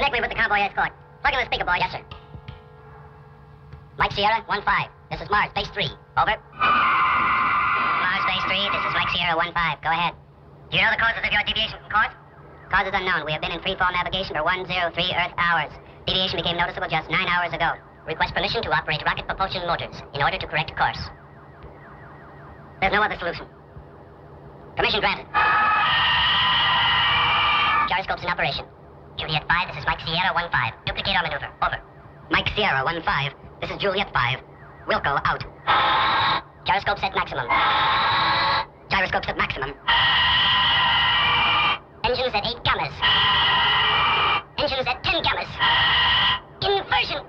Connect me with the convoy escort. Plug in the speaker, boy. Yes, sir. Mike Sierra, 1-5. This is Mars, base 3. Over. Mars, base 3. This is Mike Sierra, 1-5. Go ahead. Do you know the causes of your deviation from course? Cause is unknown. We have been in free-fall navigation for 103 Earth hours. Deviation became noticeable just 9 hours ago. Request permission to operate rocket propulsion motors in order to correct course. There's no other solution. Permission granted. Gyroscopes in operation. Juliet 5, this is Mike Sierra 1-5. Duplicate our maneuver. Over. Mike Sierra 1-5. This is Juliet 5. Wilco out. Gyroscopes at maximum. Gyroscopes at maximum. Engines at 8 gammas. Engines at 10 gammas. Inversion.